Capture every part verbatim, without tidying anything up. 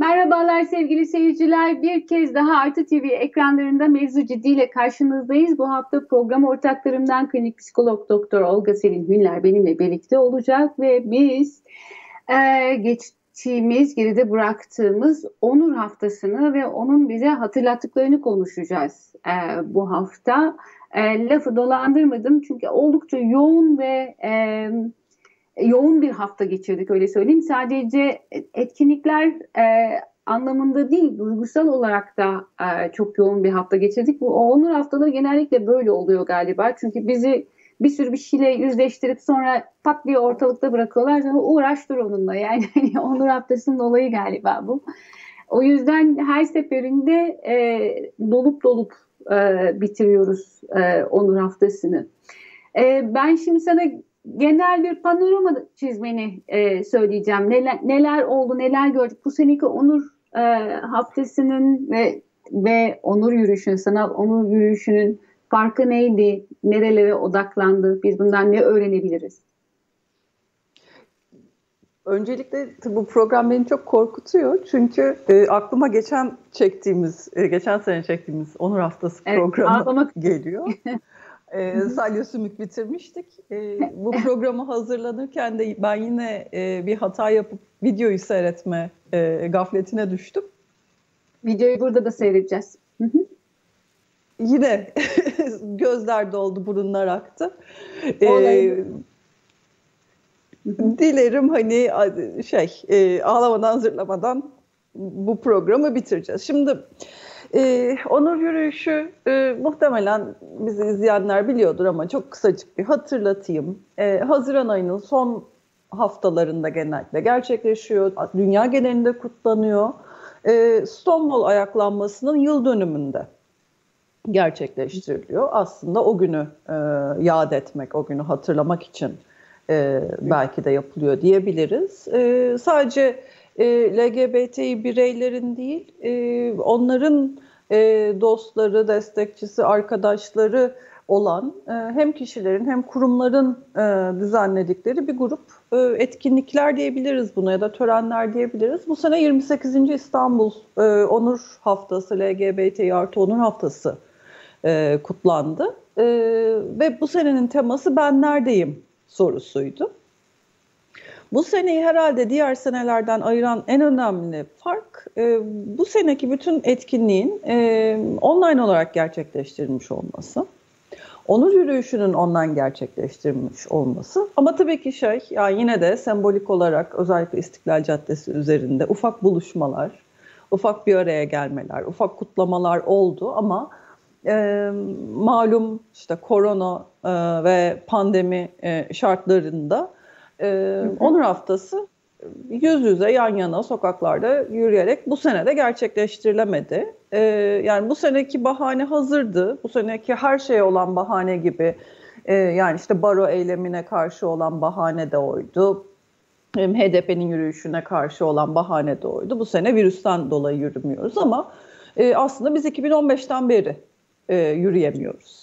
Merhabalar sevgili seyirciler. Bir kez daha Artı T V ekranlarında Mevzu Ciddi ile karşınızdayız. Bu hafta program ortaklarımdan klinik psikolog doktor Olga Selin Hünler benimle birlikte olacak ve biz e, geçtiğimiz, geride bıraktığımız Onur Haftası'nı ve onun bize hatırlattıklarını konuşacağız e, bu hafta. E, lafı dolandırmadım çünkü oldukça yoğun ve e, yoğun bir hafta geçirdik, öyle söyleyeyim. Sadece etkinlikler e, anlamında değil, duygusal olarak da e, çok yoğun bir hafta geçirdik. Bu Onur haftaları genellikle böyle oluyor galiba. Çünkü bizi bir sürü bir şeyle yüzleştirip sonra pat diye ortalıkta bırakıyorlar. Sonra uğraş dur onunla. Yani hani Onur haftasının olayı galiba bu. O yüzden her seferinde e, dolup dolup e, bitiriyoruz e, Onur haftasını. E, ben şimdi sana genel bir panorama çizmeni e, söyleyeceğim. Neler, neler oldu, neler gördük. Bu seneki Onur e, haftasının ve ve Onur yürüyüşünün, sanal Onur yürüyüşünün farkı neydi? Nerelere odaklandı? Biz bundan ne öğrenebiliriz? Öncelikle bu program beni çok korkutuyor. Çünkü e, aklıma geçen çektiğimiz, e, geçen sene çektiğimiz Onur Haftası evet, programı ağlamak geliyor. E, Salya Sümük bitirmiştik. E, bu programı hazırlanırken de ben yine e, bir hata yapıp videoyu seyretme e, gafletine düştüm. Videoyu burada da seyredeceğiz. Hı hı. Yine gözler doldu, burunlar aktı. E, dilerim hani şey e, ağlamadan zırlamadan bu programı bitireceğiz. Şimdi Ee, Onur yürüyüşü e, muhtemelen bizi izleyenler biliyordur ama çok kısacık bir hatırlatayım. Ee, Haziran ayının son haftalarında genellikle gerçekleşiyor. Dünya genelinde kutlanıyor. Ee, Stonewall ayaklanmasının yıl dönümünde gerçekleştiriliyor. Aslında o günü e, yad etmek, o günü hatırlamak için e, belki de yapılıyor diyebiliriz. E, sadece E, L G B T bireylerin değil, e, onların e, dostları, destekçisi, arkadaşları olan e, hem kişilerin hem kurumların e, düzenledikleri bir grup e, etkinlikler diyebiliriz buna ya da törenler diyebiliriz. Bu sene yirmi sekizinci İstanbul e, Onur Haftası, L G B T artı Onur Haftası e, kutlandı. E, ve bu senenin teması "Ben neredeyim?" sorusuydu. Bu seneyi herhalde diğer senelerden ayıran en önemli fark e, bu seneki bütün etkinliğin e, online olarak gerçekleştirilmiş olması. Onur yürüyüşünün online gerçekleştirilmiş olması. Ama tabii ki şey, yani yine de sembolik olarak özellikle İstiklal Caddesi üzerinde ufak buluşmalar, ufak bir araya gelmeler, ufak kutlamalar oldu ama e, malum işte korona e, ve pandemi e, şartlarında Ee, Onur Haftası yüz yüze yan yana sokaklarda yürüyerek bu sene de gerçekleştirilemedi. Ee, yani bu seneki bahane hazırdı. Bu seneki her şeye olan bahane gibi. Ee, yani işte baro eylemine karşı olan bahane de oydu. H D P'nin yürüyüşüne karşı olan bahane de oydu. Bu sene virüsten dolayı yürümüyoruz ama e, aslında biz iki bin on beşten beri e, yürüyemiyoruz.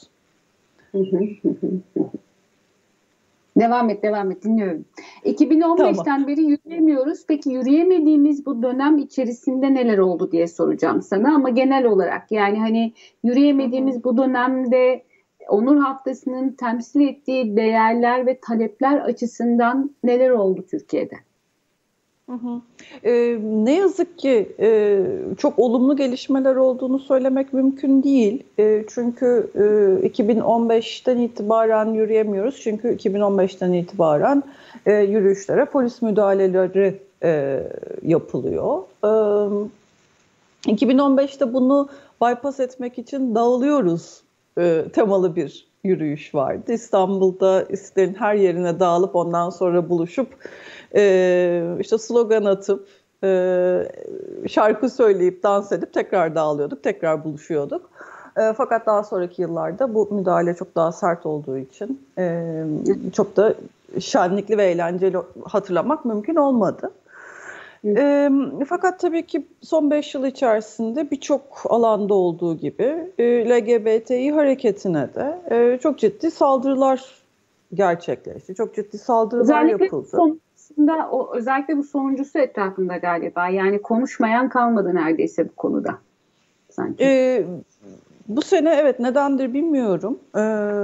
Devam et, devam et. Dinliyorum. iki bin on beşten tamam. beri yürüyemiyoruz. Peki yürüyemediğimiz bu dönem içerisinde neler oldu diye soracağım sana. Ama genel olarak yani hani yürüyemediğimiz bu dönemde Onur Haftası'nın temsil ettiği değerler ve talepler açısından neler oldu Türkiye'de? Hı hı. Ee, ne yazık ki e, çok olumlu gelişmeler olduğunu söylemek mümkün değil. E, çünkü e, iki bin on beşten itibaren yürüyemiyoruz. Çünkü iki bin on beşten itibaren e, yürüyüşlere polis müdahaleleri e, yapılıyor. E, iki bin on beşte bunu bypass etmek için dağılıyoruz e, temalı bir yürüyüş vardı. İstanbul'da İstiklal'in her yerine dağılıp ondan sonra buluşup Ee, işte slogan atıp e, şarkı söyleyip dans edip tekrar dağılıyorduk, tekrar buluşuyorduk. E, fakat daha sonraki yıllarda bu müdahale çok daha sert olduğu için e, çok da şenlikli ve eğlenceli hatırlamak mümkün olmadı. E, fakat tabii ki son beş yıl içerisinde birçok alanda olduğu gibi e, L G B T İ hareketine de e, çok ciddi saldırılar gerçekleşti. Çok ciddi saldırılar özellikle yapıldı. Son, aslında o özellikle bu sonuncusu etrafında galiba. Yani konuşmayan kalmadı neredeyse bu konuda sanki. Ee, bu sene evet nedendir bilmiyorum. Ee,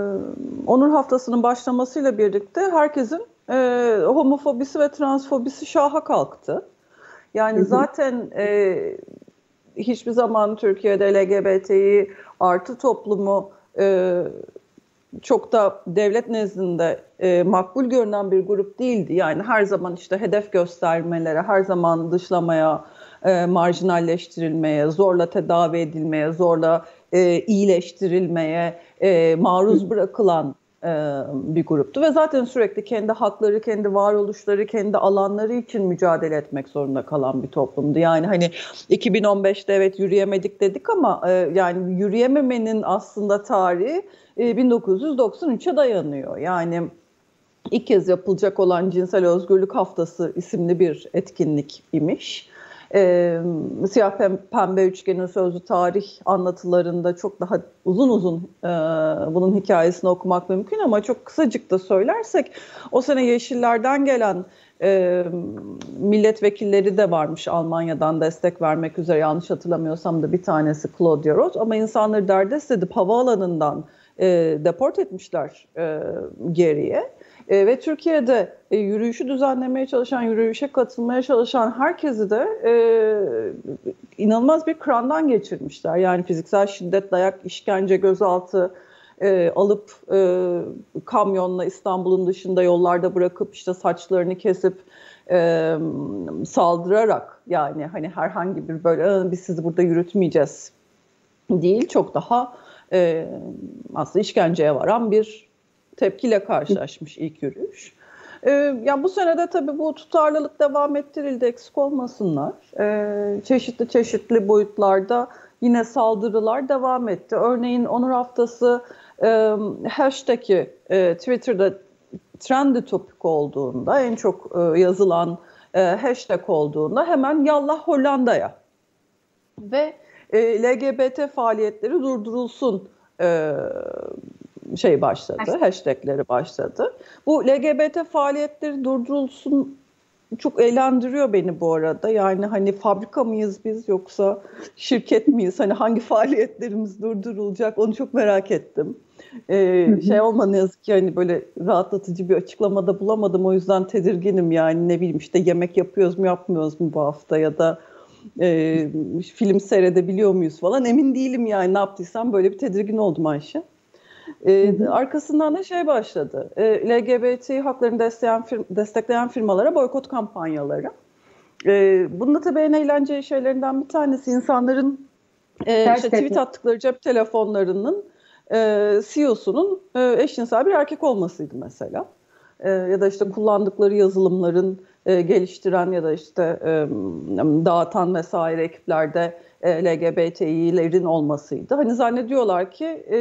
Onur Haftası'nın başlamasıyla birlikte herkesin e, homofobisi ve transfobisi şaha kalktı. Yani Hı hı. zaten e, hiçbir zaman Türkiye'de L G B T'yi artı toplumu e, çok da devlet nezdinde e, makbul görünen bir grup değildi. Yani her zaman işte hedef göstermelere, her zaman dışlamaya, e, marjinalleştirilmeye, zorla tedavi edilmeye, zorla e, iyileştirilmeye e, maruz bırakılan e, bir gruptu. Ve zaten sürekli kendi hakları, kendi varoluşları, kendi alanları için mücadele etmek zorunda kalan bir toplumdu. Yani hani iki bin on beşte evet yürüyemedik dedik ama e, yani yürüyememenin aslında tarihi bin dokuz yüz doksan üçe dayanıyor. Yani ilk kez yapılacak olan Cinsel Özgürlük Haftası isimli bir etkinlik imiş. Ee, Siyah Pembe Üçgenin sözlü tarih anlatılarında çok daha uzun uzun e, bunun hikayesini okumak mümkün ama çok kısacık da söylersek o sene Yeşiller'den gelen e, milletvekilleri de varmış Almanya'dan destek vermek üzere, yanlış hatırlamıyorsam da bir tanesi Claudia Roth, ama insanları derdest edip havaalanından e, deport etmişler e, geriye. E, ve Türkiye'de e, yürüyüşü düzenlemeye çalışan, yürüyüşe katılmaya çalışan herkesi de e, inanılmaz bir krandan geçirmişler. Yani fiziksel şiddet, dayak, işkence, gözaltı e, alıp e, kamyonla İstanbul'un dışında yollarda bırakıp işte saçlarını kesip e, saldırarak, yani hani herhangi bir böyle biz sizi burada yürütmeyeceğiz değil, çok daha e, aslında işkenceye varan bir tepkiyle karşılaşmış ilk yürüyüş. Ee, ya bu senede tabii bu tutarlılık devam ettirildi, eksik olmasınlar. Ee, çeşitli çeşitli boyutlarda yine saldırılar devam etti. Örneğin Onur Haftası e, hashtag'i e, Twitter'da trendy topik olduğunda, en çok e, yazılan e, hashtag olduğunda hemen yallah Hollanda'ya ve e, L G B T faaliyetleri durdurulsun e, şey başladı, hashtagleri başladı. Bu L G B T faaliyetleri durdurulsun çok eğlendiriyor beni bu arada. Yani hani fabrika mıyız biz yoksa şirket miyiz? Hani hangi faaliyetlerimiz durdurulacak onu çok merak ettim. Ee, şey olma ne yazık ki hani böyle rahatlatıcı bir açıklamada bulamadım. O yüzden tedirginim, yani ne bileyim işte yemek yapıyoruz mu yapmıyoruz mu bu hafta ya da e, film seyredebiliyor muyuz falan, emin değilim yani, ne yaptıysam böyle bir tedirgin oldum Ayşe. Ee, hı hı. Arkasından da şey başladı. Ee, L G B T haklarını destekleyen, firm, destekleyen firmalara boykot kampanyaları. Ee, bunda tabii en eğlenceli şeylerinden bir tanesi insanların e, işte tweet attıkları cep telefonlarının e, C E O'sunun e, eşcinsel bir erkek olmasıydı mesela. E, ya da işte kullandıkları yazılımların e, geliştiren ya da işte e, dağıtan vesaire ekiplerde e, L G B T'lilerin olmasıydı. Hani zannediyorlar ki e,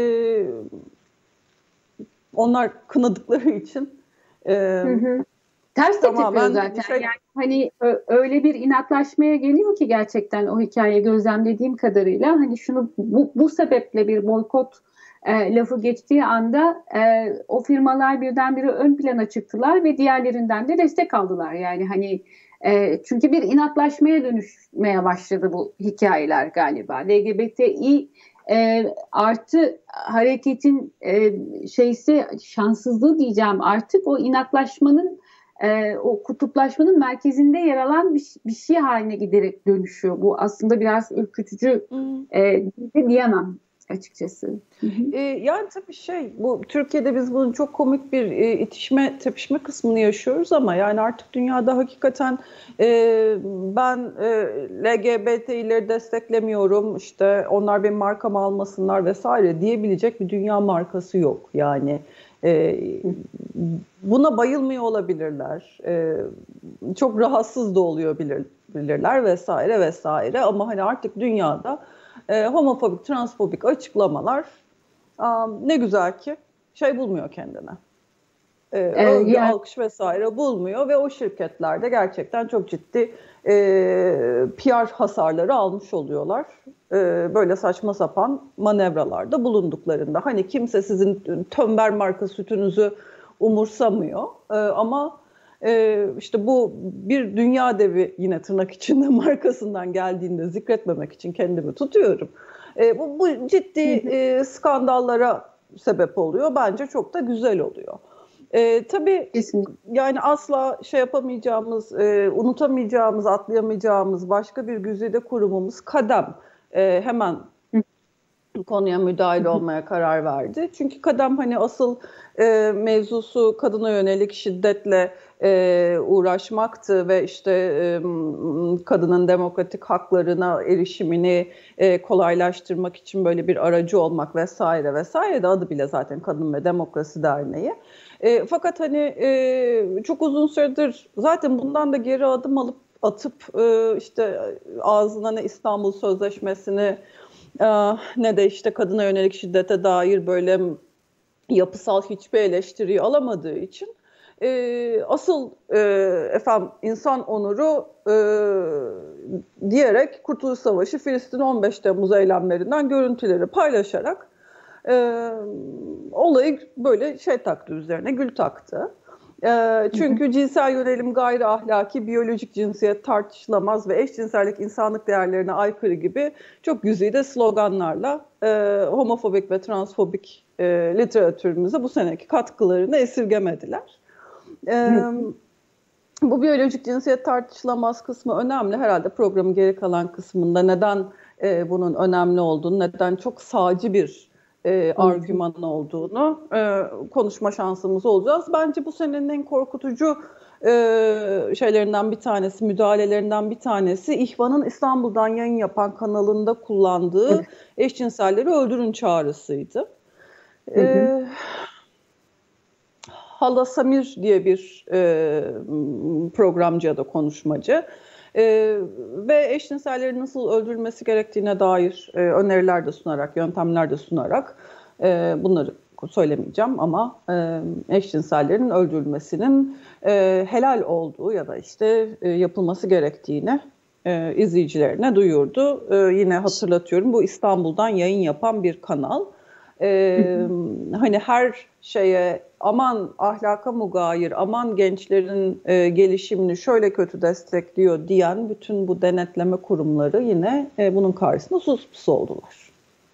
onlar kınadıkları için e, hı hı. Ters de yapıyor zaten. Şey... Yani hani öyle bir inatlaşmaya geliyor ki gerçekten o hikaye gözlemlediğim kadarıyla hani şunu bu, bu sebeple bir boykot e, lafı geçtiği anda e, o firmalar birdenbire ön plana çıktılar ve diğerlerinden de destek aldılar. Yani hani e, çünkü bir inatlaşmaya dönüşmeye başladı bu hikayeler galiba. L G B T İ E, artı hareketin e, şeysi şanssızlığı diyeceğim, artık o inatlaşmanın e, o kutuplaşmanın merkezinde yer alan bir, bir şey haline giderek dönüşüyor. Bu aslında biraz ürkütücü e, diyemem açıkçası. E, yani tabii şey, bu Türkiye'de biz bunun çok komik bir e, itişme tepişme kısmını yaşıyoruz ama yani artık dünyada hakikaten e, ben e, L G B T'leri desteklemiyorum, işte onlar benim markamı almasınlar vesaire diyebilecek bir dünya markası yok. Yani e, buna bayılmıyor olabilirler, e, çok rahatsız da oluyor bilir, bilirler vesaire vesaire, ama hani artık dünyada E, homofobik, transfobik açıklamalar um, ne güzel ki şey bulmuyor kendine. E, ee, övgü, yani... alkış vesaire bulmuyor ve o şirketlerde gerçekten çok ciddi e, P R hasarları almış oluyorlar. E, böyle saçma sapan manevralarda bulunduklarında. Hani kimse sizin tömber marka sütünüzü umursamıyor e, ama e, işte bu bir dünya devi, yine tırnak içinde markasından geldiğinde zikretmemek için kendimi tutuyorum. E, bu, bu ciddi e, skandallara sebep oluyor. Bence çok da güzel oluyor. E, tabii Kesinlikle. yani asla şey yapamayacağımız, e, unutamayacağımız, atlayamayacağımız başka bir güzide kurumumuz KADEM. E, hemen konuya müdahil olmaya karar verdi. Çünkü KADEM hani asıl e, mevzusu kadına yönelik şiddetle e, uğraşmaktı ve işte e, kadının demokratik haklarına erişimini e, kolaylaştırmak için böyle bir aracı olmak vesaire vesaire, de adı bile zaten Kadın ve Demokrasi Derneği. E, fakat hani e, çok uzun süredir zaten bundan da geri adım alıp atıp e, işte ağzına ne İstanbul Sözleşmesi'ni ne de işte kadına yönelik şiddete dair böyle yapısal hiçbir eleştiriyi alamadığı için e, asıl e, efendim insan onuru e, diyerek Kurtuluş Savaşı Filistin on beş Temmuz eylemlerinden görüntüleri paylaşarak e, olayı böyle şey taktı, üzerine gül taktı. E, çünkü hı hı. cinsel yönelim gayri ahlaki, biyolojik cinsiyet tartışılamaz ve eşcinsellik insanlık değerlerine aykırı gibi çok güzide sloganlarla e, homofobik ve transfobik e, literatürümüze bu seneki katkılarını esirgemediler. E, bu biyolojik cinsiyet tartışılamaz kısmı önemli. Herhalde programın geri kalan kısmında neden e, bunun önemli olduğunu, neden çok sağcı bir E, argüman olduğunu e, konuşma şansımız olacağız. Bence bu senenin en korkutucu e, şeylerinden bir tanesi, müdahalelerinden bir tanesi İhvan'ın İstanbul'dan yayın yapan kanalında kullandığı eşcinselleri öldürün çağrısıydı. Hı hı. E, Hala Samir diye bir e, programcı ya da konuşmacı. Ee, ve eşcinsellerin nasıl öldürülmesi gerektiğine dair e, öneriler de sunarak, yöntemler de sunarak e, bunları söylemeyeceğim ama e, eşcinsellerin öldürülmesinin e, helal olduğu ya da işte e, yapılması gerektiğini e, izleyicilerine duyurdu. E, yine hatırlatıyorum, bu İstanbul'dan yayın yapan bir kanal. Ee, hani her şeye aman ahlaka mugayir, aman gençlerin e, gelişimini şöyle kötü destekliyor diyen bütün bu denetleme kurumları yine e, bunun karşısında sus pus oldular.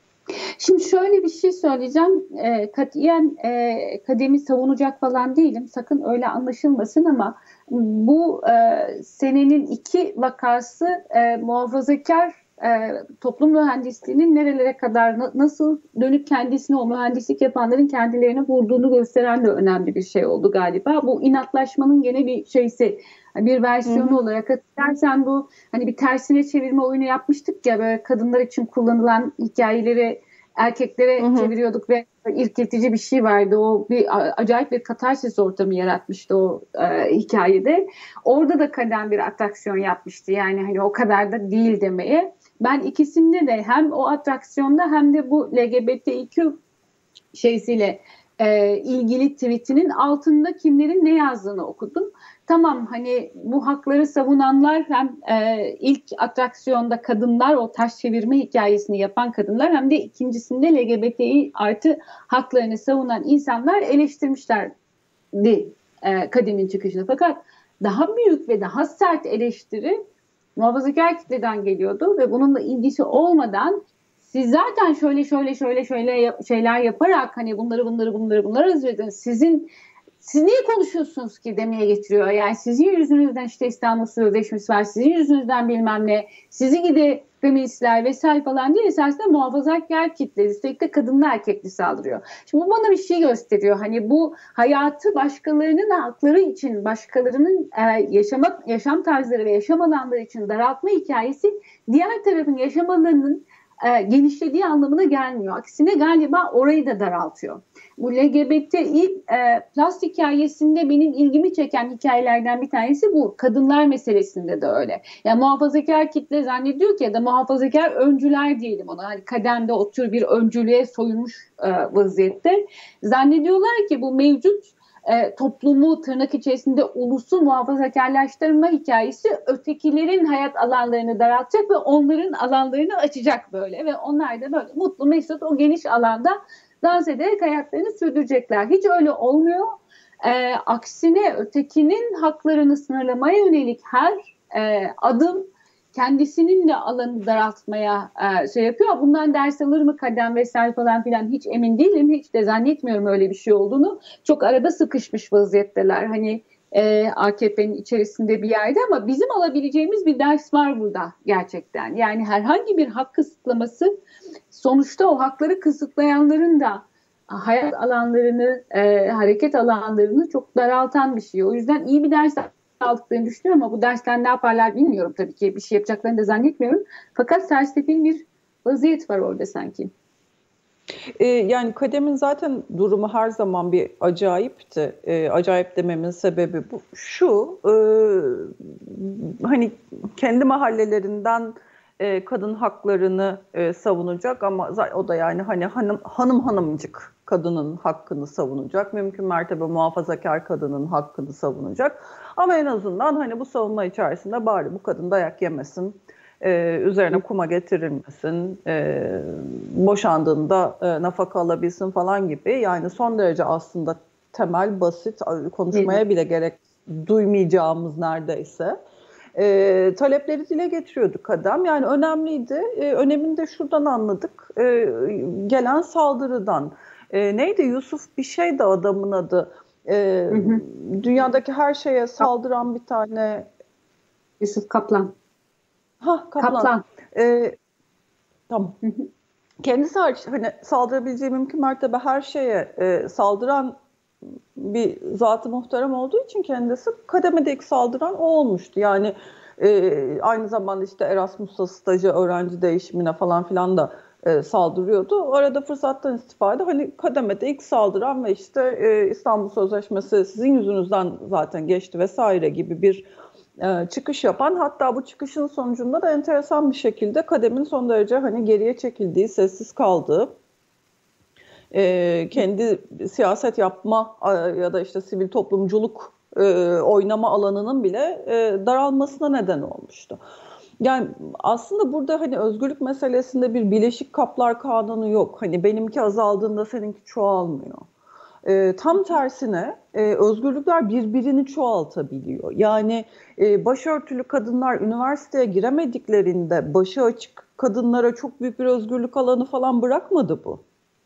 Şimdi şöyle bir şey söyleyeceğim. E, katiyen e, KADEM'i savunacak falan değilim. Sakın öyle anlaşılmasın ama bu e, senenin iki vakası e, muhafazakar E, toplum mühendisliğinin nerelere kadar na- nasıl dönüp kendisine, o mühendislik yapanların kendilerine vurduğunu gösteren de önemli bir şey oldu galiba. Bu inatlaşmanın gene bir şeysi, bir versiyonu Hı-hı. olarak hatırlarsan bu hani bir tersine çevirme oyunu yapmıştık ya, böyle kadınlar için kullanılan hikayeleri erkeklere Hı-hı. çeviriyorduk ve irkiltici bir şey vardı. O bir acayip bir katarsis ortamı yaratmıştı o e, hikayede. Orada da KADEM bir atraksiyon yapmıştı. Yani hani o kadar da değil demeye. Ben ikisinde de hem o atraksiyonda hem de bu L G B T İ Q şeysiyle e, ilgili tweetinin altında kimlerin ne yazdığını okudum. Tamam, hani bu hakları savunanlar hem e, ilk atraksiyonda kadınlar, o taş çevirme hikayesini yapan kadınlar, hem de ikincisinde L G B T İ artı haklarını savunan insanlar eleştirmişlerdi e, KADEM'in çıkışını. Fakat daha büyük ve daha sert eleştiri muhafazakar kitleden geliyordu ve bununla ilgisi olmadan siz zaten şöyle şöyle şöyle şöyle şeyler yaparak hani bunları bunları bunları bunları hazırladınız. Sizin siz niye konuşuyorsunuz ki demeye getiriyor. Yani sizin yüzünüzden işte İstanbul Sözleşmesi var, sizin yüzünüzden bilmem ne, sizin gibi feministler vesaire falan değil, esasında muhafazakar kitle, üstelik de kadınlı erkekli saldırıyor. Şimdi bu bana bir şey gösteriyor. Hani bu hayatı başkalarının hakları için, başkalarının e, yaşama, yaşam tarzları ve yaşam alanları için daraltma hikayesi diğer tarafın yaşam alanının e, genişlediği anlamına gelmiyor. Aksine galiba orayı da daraltıyor. Bu L G B T İ e, plus hikayesinde benim ilgimi çeken hikayelerden bir tanesi bu. Kadınlar meselesinde de öyle. Yani muhafazakar kitle zannediyor ki, ya da muhafazakar öncüler diyelim ona. Hani KADEM'de o tür bir öncülüğe soyunmuş e, vaziyette. Zannediyorlar ki bu mevcut e, toplumu tırnak içerisinde ulusu muhafazakarlaştırma hikayesi ötekilerin hayat alanlarını daraltacak ve onların alanlarını açacak böyle. Ve onlar da böyle mutlu mesut o geniş alanda dans ederek hayatlarını sürdürecekler. Hiç öyle olmuyor. E, aksine ötekinin haklarını sınırlamaya yönelik her e, adım kendisinin de alanı daraltmaya e, şey yapıyor. Bundan ders alır mı kadem vesaire falan filan hiç emin değilim. Hiç de zannetmiyorum öyle bir şey olduğunu. Çok arada sıkışmış vaziyetteler. Hani e, A K P'nin içerisinde bir yerde ama bizim alabileceğimiz bir ders var burada gerçekten. Yani herhangi bir hak kısıtlaması sonuçta o hakları kısıtlayanların da hayat alanlarını, e, hareket alanlarını çok daraltan bir şey. O yüzden iyi bir ders aldıklarını düşünüyorum ama bu dersten ne yaparlar bilmiyorum tabii ki. Bir şey yapacaklarını da zannetmiyorum. Fakat sersefil bir vaziyet var orada sanki. Ee, yani Kadem'in zaten durumu her zaman bir acayipti. Ee, acayip dememin sebebi bu. Şu, e, hani kendi mahallelerinden e, kadın haklarını e, savunacak ama o da yani hani hanım hanım hanımcık kadının hakkını savunacak. Mümkün mertebe muhafazakar kadının hakkını savunacak. Ama en azından hani bu savunma içerisinde bari bu kadın dayak yemesin. Ee, üzerine kuma getirilmesin, e, boşandığında e, nafaka alabilsin falan gibi. Yani son derece aslında temel, basit, konuşmaya bile gerek duymayacağımız neredeyse e, talepleri dile getiriyordu Kadem. Yani önemliydi. E, önemini de şuradan anladık. E, gelen saldırıdan. E, neydi? Yusuf bir şey de adamın adı. E, hı hı. Dünyadaki her şeye saldıran bir tane... Yusuf Kaplan. Ha, Kaplan. Kaplan. Ee, tamam. Kendisi hariç hani saldırabileceği mümkün mertebe her şeye e, saldıran bir zat-ı muhterem olduğu için kendisi kademede ilk saldıran o olmuştu. Yani e, aynı zamanda işte Erasmus'ta stajı, öğrenci değişimine falan filan da e, saldırıyordu. Arada fırsattan istifade hani kademede ilk saldıran ve işte e, İstanbul Sözleşmesi sizin yüzünüzden zaten geçti vesaire gibi bir çıkış yapan, hatta bu çıkışın sonucunda da enteresan bir şekilde Kadem'in son derece hani geriye çekildiği, sessiz kaldığı, e, kendi siyaset yapma ya da işte sivil toplumculuk e, oynama alanının bile e, daralmasına neden olmuştu. Yani aslında burada hani özgürlük meselesinde bir Birleşik Kaplar Kanunu yok. Hani benimki azaldığında seninki çoğalmıyor. E, tam tersine e, özgürlükler birbirini çoğaltabiliyor. Yani e, başörtülü kadınlar üniversiteye giremediklerinde başı açık kadınlara çok büyük bir özgürlük alanı falan bırakmadı bu.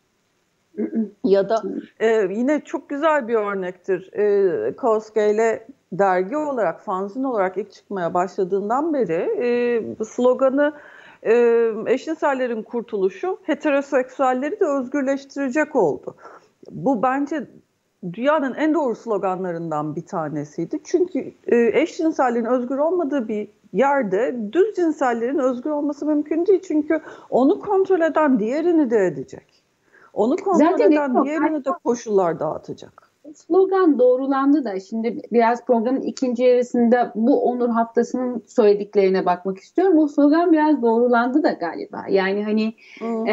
Ya da e, yine çok güzel bir örnektir. E, Kaos G L dergi olarak, fanzin olarak ilk çıkmaya başladığından beri e, sloganı e, eşcinsellerin kurtuluşu, heteroseksüelleri de özgürleştirecek oldu. Bu bence dünyanın en doğru sloganlarından bir tanesiydi. Çünkü eşcinsellerin özgür olmadığı bir yerde düz cinsellerin özgür olması mümkün değil. Çünkü onu kontrol eden diğerini de edecek. Onu kontrol Zaten eden yok. diğerini de koşullar dağıtacak. Slogan doğrulandı da şimdi biraz programın ikinci yarısında bu Onur Haftası'nın söylediklerine bakmak istiyorum. Bu slogan biraz doğrulandı da galiba. Yani hani e,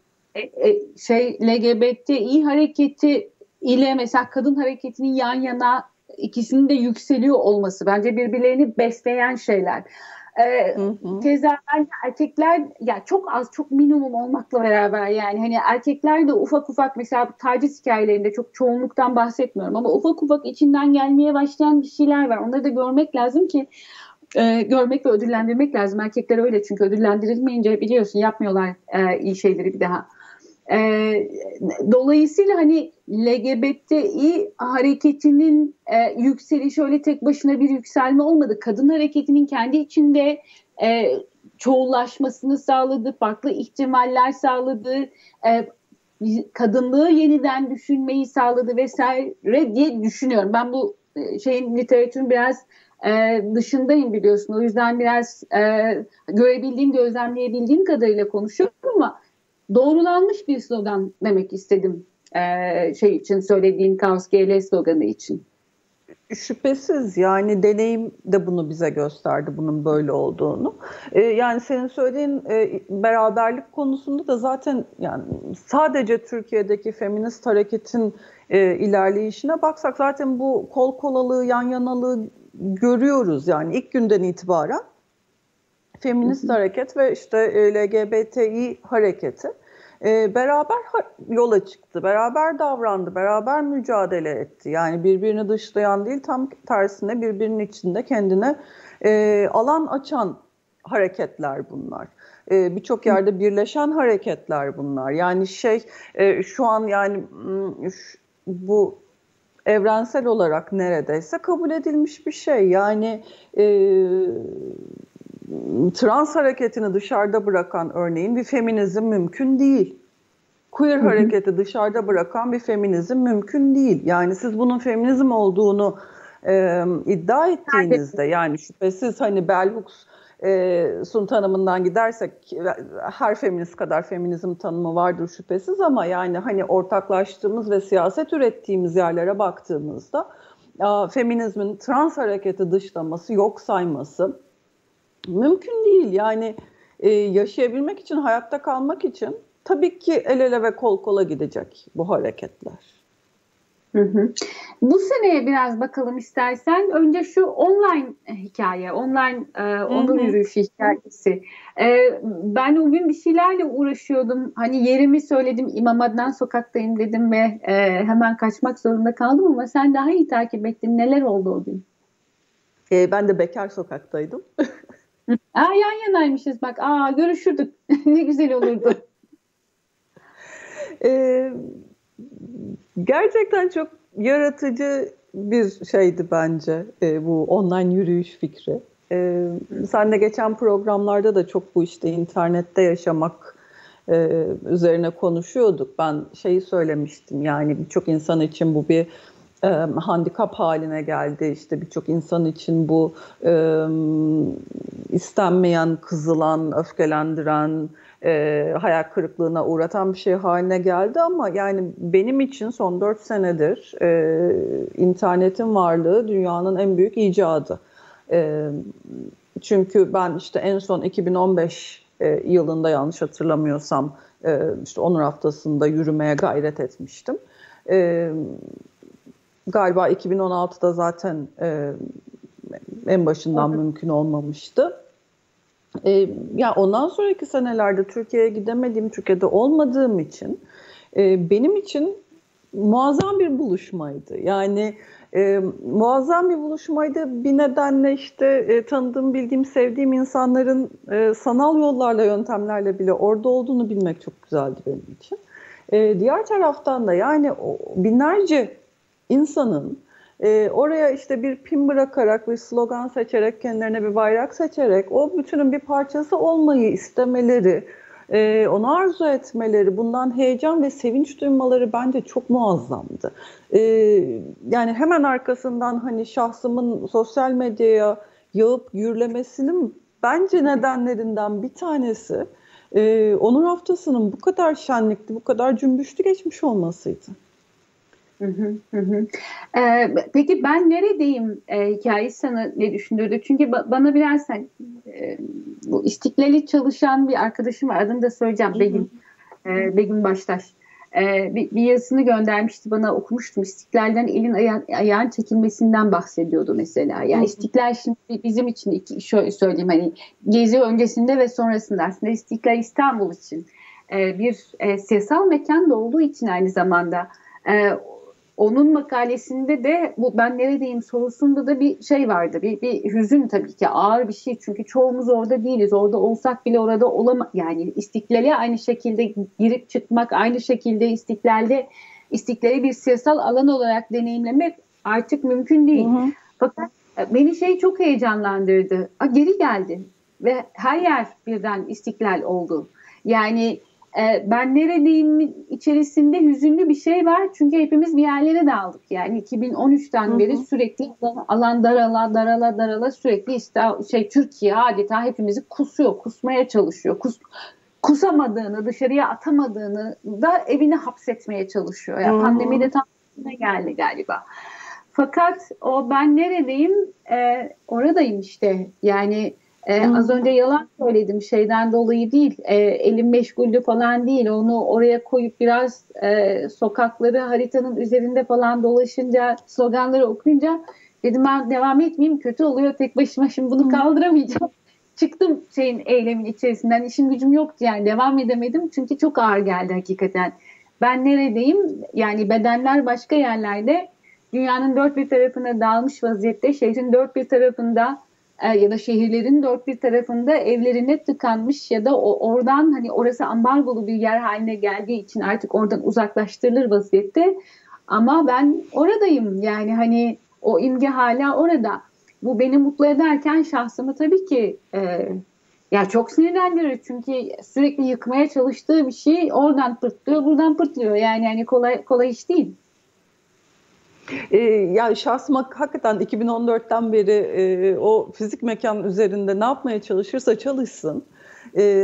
e, şey L G B T İ hareketi ile mesela kadın hareketinin yan yana ikisinin de yükseliyor olması bence birbirlerini besleyen şeyler. Ee, hı hı. Keza erkekler ya çok az çok minimum olmakla beraber yani hani erkekler de ufak ufak mesela taciz hikayelerinde çok çoğunluktan bahsetmiyorum ama ufak ufak içinden gelmeye başlayan bir şeyler var. Onları da görmek lazım ki e, görmek ve ödüllendirmek lazım. Erkekler öyle çünkü ödüllendirilmeyince biliyorsun yapmıyorlar e, iyi şeyleri bir daha. E, dolayısıyla hani L G B T İ hareketinin e, yükselişi öyle tek başına bir yükselme olmadı. Kadın hareketinin kendi içinde e, çoğullaşmasını sağladı, farklı ihtimaller sağladı, e, kadınlığı yeniden düşünmeyi sağladı vesaire diye düşünüyorum. Ben bu şeyin literatürün biraz e, dışındayım biliyorsun. O yüzden biraz e, görebildiğim, gözlemleyebildiğim kadarıyla konuşuyorum ama doğrulanmış bir slogan demek istedim ee, şey için söylediğin Kaos G L sloganı için. Şüphesiz yani deneyim de bunu bize gösterdi bunun böyle olduğunu. Ee, yani senin söylediğin e, beraberlik konusunda da zaten yani sadece Türkiye'deki feminist hareketin e, ilerleyişine baksak zaten bu kol kolalığı, yan yanalığı görüyoruz yani ilk günden itibaren. Feminist hareket ve işte L G B T İ hareketi e, beraber yola çıktı, beraber davrandı, beraber mücadele etti. Yani birbirini dışlayan değil, tam tersine birbirinin içinde kendine e, alan açan hareketler bunlar. E, Birçok yerde birleşen hareketler bunlar. Yani şey e, şu an yani şu, bu evrensel olarak neredeyse kabul edilmiş bir şey. Yani e, trans hareketini dışarıda bırakan örneğin bir feminizm mümkün değil. Queer hı hı. hareketi dışarıda bırakan bir feminizm mümkün değil. Yani siz bunun feminizm olduğunu e, iddia ettiğinizde, yani şüphesiz hani Bell Hooks'un tanımından gidersek her feminist kadar feminizm tanımı vardır şüphesiz, ama yani hani ortaklaştığımız ve siyaset ürettiğimiz yerlere baktığımızda feminizmin trans hareketi dışlaması, yok sayması mümkün değil. Yani e, yaşayabilmek için, hayatta kalmak için tabii ki el ele ve kol kola gidecek bu hareketler. Hı hı. Bu seneye biraz bakalım istersen. Önce şu online hikaye, online e, onur yürüyüşü hikayesi. E, ben o gün bir şeylerle uğraşıyordum. Hani yerimi söyledim, İmam Adnan Sokak'tayım dedim ve e, hemen kaçmak zorunda kaldım, ama sen daha iyi takip ettin. Neler oldu o gün? E, ben de Bekar Sokak'taydım. Aa, yan yanaymışız bak. Aa, görüşürdük. Ne güzel olurdu. Ee, gerçekten çok yaratıcı bir şeydi bence e, bu online yürüyüş fikri. Ee, sen de geçen programlarda da çok bu işte internette yaşamak e, üzerine konuşuyorduk. Ben şeyi söylemiştim, yani birçok insan için bu bir e, handikap haline geldi. İşte birçok insan için bu e, istenmeyen, kızılan, öfkelendiren, e, hayal kırıklığına uğratan bir şey haline geldi. Ama yani benim için son dört senedir e, internetin varlığı dünyanın en büyük icadı. E, çünkü ben işte en son iki bin on beş e, yılında, yanlış hatırlamıyorsam, e, işte Onur Haftası'nda yürümeye gayret etmiştim. E, Galiba iki bin on altıda zaten e, en başından evet. mümkün olmamıştı. E, ya ondan sonraki senelerde Türkiye'ye gidemediğim, Türkiye'de olmadığım için e, benim için muazzam bir buluşmaydı. Yani e, muazzam bir buluşmaydı. Bir nedenle işte e, tanıdığım, bildiğim, sevdiğim insanların e, sanal yollarla, yöntemlerle bile orada olduğunu bilmek çok güzeldi benim için. E, diğer taraftan da yani o, binlerce insanın e, oraya işte bir pin bırakarak, bir slogan seçerek, kendilerine bir bayrak seçerek o bütünün bir parçası olmayı istemeleri, e, onu arzu etmeleri, bundan heyecan ve sevinç duymaları bence çok muazzamdı. E, yani hemen arkasından hani şahsımın sosyal medyaya yağıp gürlemesinin bence nedenlerinden bir tanesi e, Onur Haftası'nın bu kadar şenlikli, bu kadar cümbüşlü geçmiş olmasıydı. Hı hı, hı. Ee, peki ben neredeyim e, hikayesi sana ne düşündürdü? Çünkü ba- bana biraz sen, e, bu İstiklal'i çalışan bir arkadaşım var. Adını da söyleyeceğim. Hı hı. Begüm. E, Begüm Baştaş. E, bir, bir yazısını göndermişti bana, okumuştum. İstiklal'den elin aya- ayağın çekilmesinden bahsediyordu mesela. Yani İstiklal şimdi bizim için iki, şöyle söyleyeyim, hani Gezi öncesinde ve sonrasında aslında İstiklal İstanbul için e, bir e, siyasal mekan da olduğu için aynı zamanda e, onun makalesinde de bu ben neredeyim sorusunda da bir şey vardı. Bir, bir hüzün, tabii ki ağır bir şey. Çünkü çoğumuz orada değiliz. Orada olsak bile orada olama, yani İstiklal'e aynı şekilde girip çıkmak, aynı şekilde İstiklal'de İstiklal'i bir siyasal alan olarak deneyimlemek artık mümkün değil. Hı hı. Fakat beni şey çok heyecanlandırdı. A, geri geldi ve her yer birden İstiklal oldu. Yani ben neredeyim içerisinde hüzünlü bir şey var. Çünkü hepimiz bir yerlere dağıldık. Yani iki bin on üçten hı hı. beri sürekli alan darala darala darala sürekli işte şey Türkiye adeta hepimizi kusuyor, kusmaya çalışıyor. Kus, kusamadığını, dışarıya atamadığını da evine hapsetmeye çalışıyor. Yani pandemi de tam geldi galiba. Fakat o ben neredeyim? Ee, oradayım işte. Yani Ee, az önce yalan söyledim, şeyden dolayı değil, ee, elim meşguldü falan değil, onu oraya koyup biraz e, sokakları haritanın üzerinde falan dolaşınca, sloganları okuyunca dedim ben devam etmeyeyim, kötü oluyor tek başıma, şimdi bunu kaldıramayacağım. çıktım şeyin eylemin içerisinden. İşim gücüm yoktu yani, devam edemedim çünkü çok ağır geldi hakikaten. Ben neredeyim? Yani bedenler başka yerlerde. Dünyanın dört bir tarafına dağılmış vaziyette, şehrin dört bir tarafında e, ya da şehirlerin dört bir tarafında evlerine tıkanmış ya da o, oradan hani orası ambargolu bir yer haline geldiği için artık oradan uzaklaştırılır vaziyette. Ama ben oradayım yani, hani o imge hala orada. Bu beni mutlu ederken şahsımı tabii ki e, ya çok sinirlendirir. Çünkü sürekli yıkmaya çalıştığı bir şey oradan pırtlıyor, buradan pırtlıyor. Yani yani kolay kolay iş değil. Ee, ya şahsıma hakikaten iki bin on dörtten beri e, o fizik mekan üzerinde ne yapmaya çalışırsa çalışsın. E,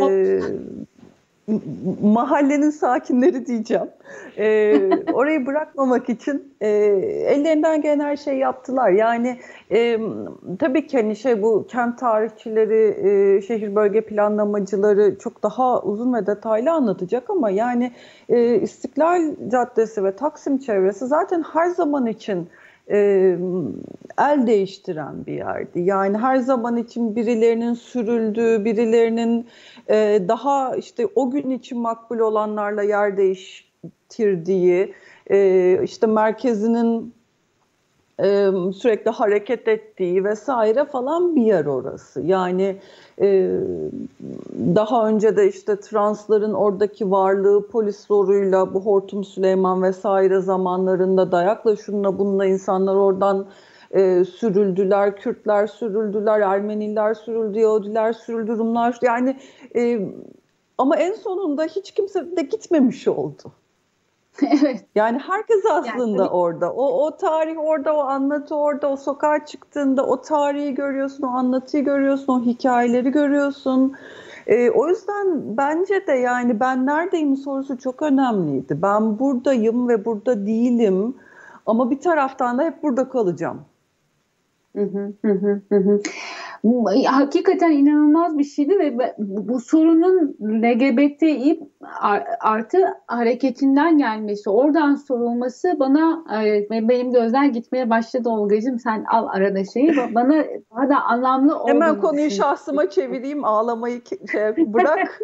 mahallenin sakinleri diyeceğim. E, orayı bırakmamak için e, ellerinden gelen her şeyi yaptılar. Yani e, tabii ki hani şey, bu kent tarihçileri, e, şehir bölge planlamacıları çok daha uzun ve detaylı anlatacak ama yani e, İstiklal Caddesi ve Taksim çevresi zaten her zaman için e, el değiştiren bir yerdi. Yani her zaman için birilerinin sürüldüğü, birilerinin e, daha işte o gün için makbul olanlarla yer değiştirdiği, e, işte merkezinin e, sürekli hareket ettiği vesaire falan bir yer orası. Yani e, daha önce de işte transların oradaki varlığı polis zoruyla, bu Hortum Süleyman vesaire zamanlarında dayakla şununla bununla insanlar oradan e, sürüldüler, Kürtler sürüldüler, Ermeniler sürüldü, Yahudiler sürüldü, Rumlar yani e, ama en sonunda hiç kimse de gitmemiş oldu. Evet. Yani herkes aslında yani, orada. O, o tarih orada, o anlatı orada, o sokağa çıktığında o tarihi görüyorsun, o anlatıyı görüyorsun, o hikayeleri görüyorsun. Ee, o yüzden bence de yani ben neredeyim sorusu çok önemliydi. Ben buradayım ve burada değilim ama bir taraftan da hep burada kalacağım. Hı hı hı hı hı. Hakikaten inanılmaz bir şeydi ve bu sorunun L G B T İ artı hareketinden gelmesi, oradan sorulması bana ve benim gözler gitmeye başladı Olgacığım. Sen al arada şeyi, bana daha da anlamlı olduğunu Hemen konuyu şahsıma çevireyim, ağlamayı şey, bırak.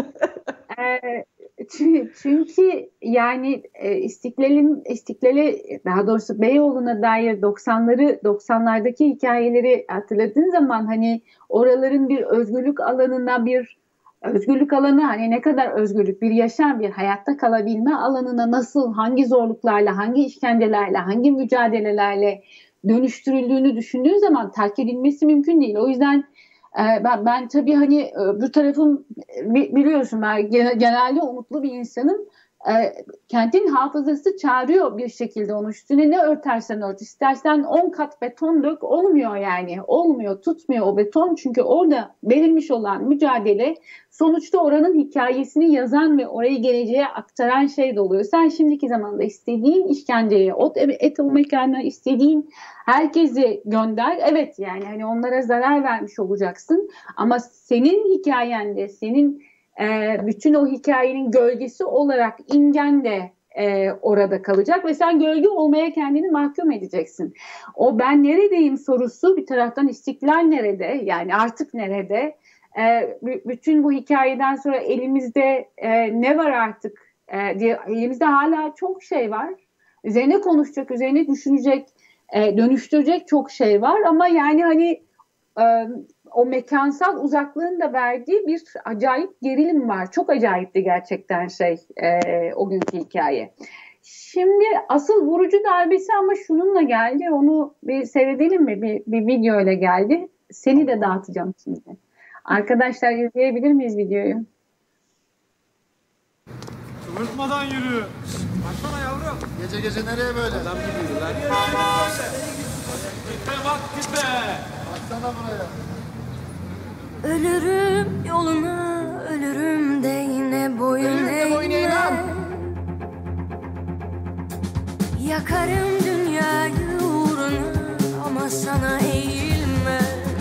Çünkü yani İstiklal'in İstiklal'e, daha doğrusu Beyoğlu'na dair doksanları doksanlardaki hikayeleri hatırladığın zaman hani oraların bir özgürlük alanına, bir özgürlük alanı, hani ne kadar özgürlük, bir yaşam, bir hayatta kalabilme alanına nasıl, hangi zorluklarla, hangi işkencelerle, hangi mücadelelerle dönüştürüldüğünü düşündüğün zaman terk edilmesi mümkün değil. O yüzden Ben, ben tabii hani bu tarafım, biliyorsun ben genelde umutlu bir insanım. Kentin hafızası çağırıyor bir şekilde onun üstüne, ne örtersen ört, istersen on kat beton dök, olmuyor yani, olmuyor, tutmuyor o beton, çünkü orada verilmiş olan mücadele sonuçta oranın hikayesini yazan ve orayı geleceğe aktaran şey de oluyor. Sen şimdiki zamanda istediğin işkenceye, et o mekanına istediğin herkesi gönder. Evet yani hani onlara zarar vermiş olacaksın. Ama senin hikayende, senin e, bütün o hikayenin gölgesi olarak imgen de e, orada kalacak ve sen gölge olmaya kendini mahkum edeceksin. O ben neredeyim sorusu bir taraftan, İstiklal nerede? Yani artık nerede? E, bütün bu hikayeden sonra elimizde e, ne var artık e, diye, elimizde hala çok şey var. Üzerine konuşacak, üzerine düşünecek, E, dönüştürecek çok şey var ama yani hani e, o mekansal uzaklığın da verdiği bir acayip gerilim var. Çok acayipti gerçekten şey e, o günkü hikaye. Şimdi asıl vurucu darbesi ama şununla geldi. Onu bir seyredelim mi? Bir, bir video ile geldi. Seni de dağıtacağım şimdi. Arkadaşlar izleyebilir miyiz videoyu? Kıvırtmadan yürü. Baksana yavrum. Gece gece nereye böyle? Adam gidiyor lan. Gitme bak gitme. Baksana buraya. Ölürüm yoluna, ölürüm de yine boyun eğmem. Yakarım dünyayı uğruna ama sana eğilme.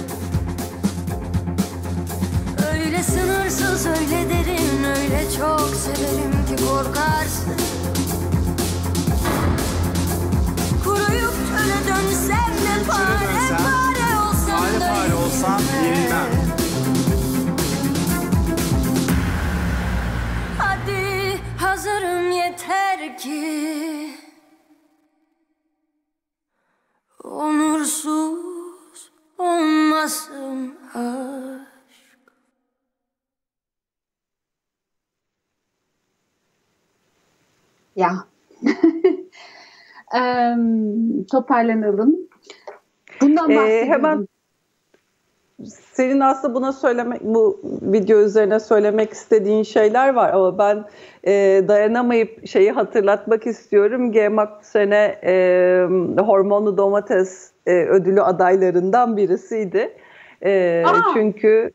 Öyle sınırsız, öyle derin, öyle çok severim ki korkarsın. Kuruyup çöle dönsem de pare pare olsam da olsam yenilmem. ki onursuz olmasın aşk. Ya. Em, toparlanalım. Bundan Ee, bahsediyordum. hemen senin aslında buna söylemek, bu video üzerine söylemek istediğin şeyler var ama ben e, dayanamayıp şeyi hatırlatmak istiyorum. G-Mak bu sene e, hormonlu domates e, ödülü adaylarından birisiydi. E, çünkü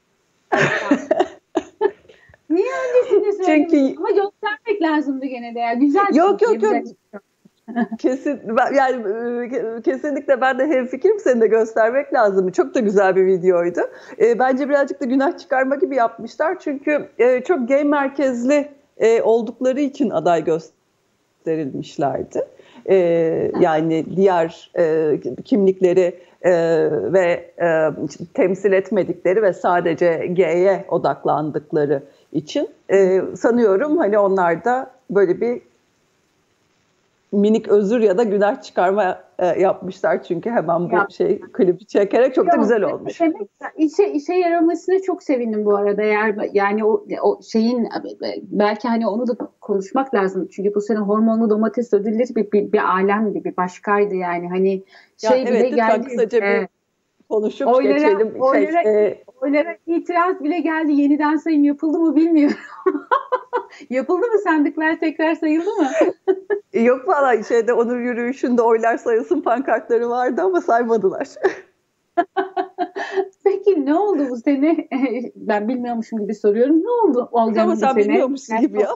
Niye öncesini söyledin? Çünkü- Ama göstermek lazımdı gene de ya. Güzel bir Yok, şey, yok, yok. güzel. Kesin, ben- yani e, kesinlikle ben de hemfikirim, seni de göstermek lazım. Çok da güzel bir videoydu. E, bence birazcık da günah çıkarma gibi yapmışlar. Çünkü e, çok gay merkezli e, oldukları için aday gösterilmişlerdi. E, yani diğer e, kimlikleri e, ve e, temsil etmedikleri ve sadece gay'e odaklandıkları için e, sanıyorum hani onlar da böyle bir minik özür ya da günah çıkarma e, yapmışlar çünkü hemen bu Ya. şey klibi çekerek çok da Yok, güzel olmuş. Demek, işe, işe yaramasına çok sevindim bu arada. Eğer yani o, o şeyin belki hani onu da konuşmak lazım. Çünkü bu sene hormonlu domates ödülleri bir, bir, bir alemdi, bir başkaydı yani. Hani Ya şey evet, bile lütfen geldi. kısaca bir e, konuşup oylara, geçelim. oylara, Şey, e, oylara itiraz bile geldi. Yeniden sayım yapıldı mı bilmiyorum. Yapıldı mı, sandıklar tekrar sayıldı mı? yok valla şeyde onur yürüyüşünde oylar sayılsın pankartları vardı ama saymadılar. Peki ne oldu bu sene? Ben bilmiyormuşum gibi soruyorum. Ne oldu Olga Ama bu sen sene? bilmiyormuşsun Yani gibi ya.